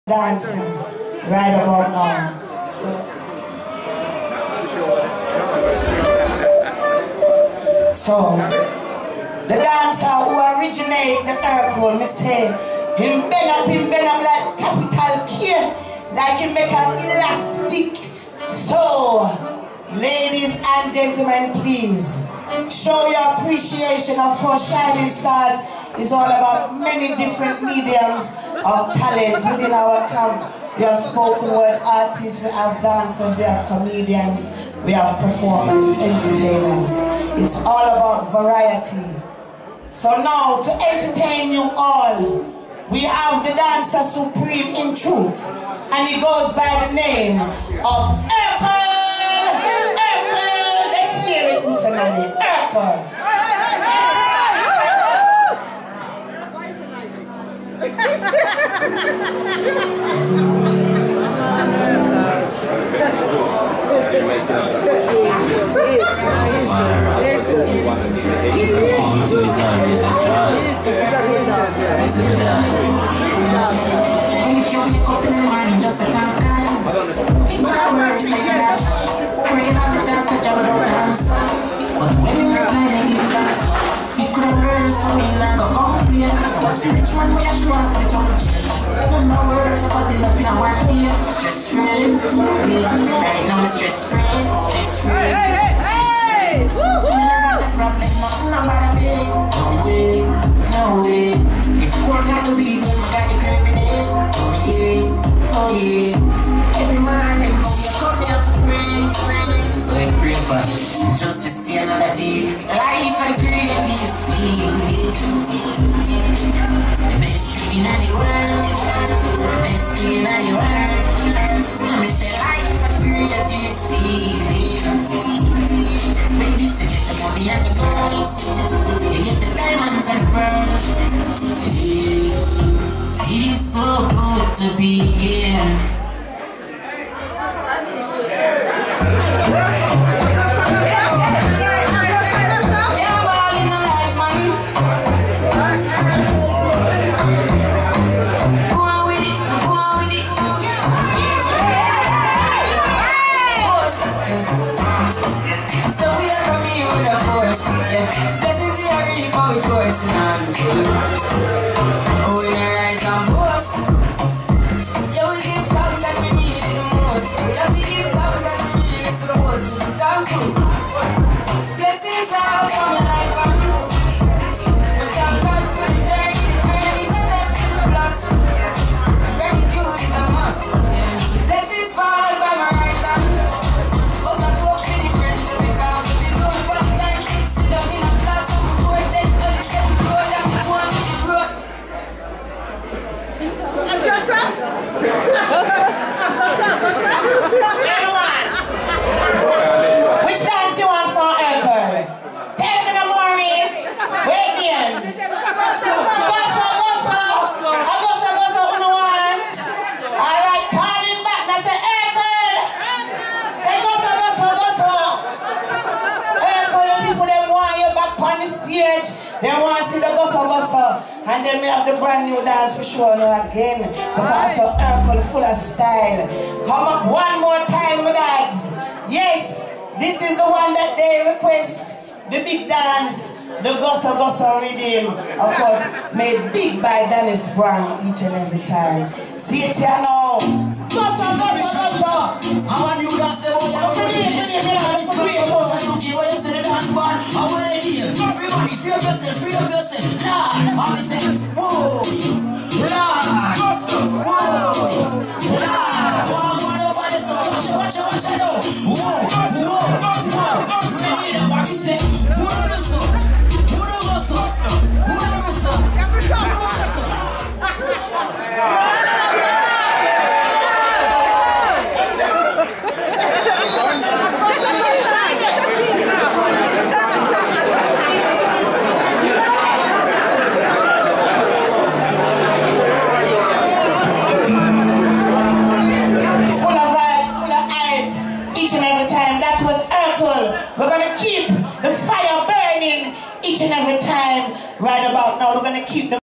dancing right about now. So the dancer who originate the Urkle, me say, him bend up like capital K, like he make an elastic. So, ladies and gentlemen, please show your appreciation. Of course, Shining Stars is all about many different mediums of talent within our camp. We have spoken word artists, we have dancers, we have comedians, we have performers, entertainers. It's all about variety. So now, to entertain you all, we have the dancer supreme in truth, and he goes by the name of Urkle. Urkle, let's hear it, Hootananny. Urkle. If you wake up in the morning just a thank God, it could work like that. Praying on the dark to jump without answer. But when you reply, they give thanks. It could have worked so me like a complain. Watch the rich man we are show off the church. When my word never build up in a while here. Stress free, right now it's stress free, stress free. Hey! When I got the problem, nothing about a big. No way, no way. If you work out the week, I got the curvy day. Oh yeah. Every morning, you come here for pray. So I pray for just to see another day. Life and creativity is sweet. The best thing in the world. The best thing in the world. I say life and creativity is sweet. When this you get the money and the girls, you get the diamonds and pearls. Feels so good to be here. Which dance you want for Urkle? Tell me the morning. Wait in. Gossa, who no want? Alright, call him back. Now say Urkle. Say gossa. Urkle, the people they want you back on the stage. They want to see the gossa. And then we have the brand new dance for sure now again. Because of Urkle full of style. Come up one more time, my dads. Yes, this is the one that they request. The big dance, the gossa rhythm. Of course, made big by Dennis Brown each and every time. See it here now. Gossa. I want you guys to everybody free of yourself. Lord, I say, whoa, Lord, one over the sun. Watch out, now. Whoa. Ready to walk it, say, we're going to keep the fire burning each and every time. Right about now, we're going to keep the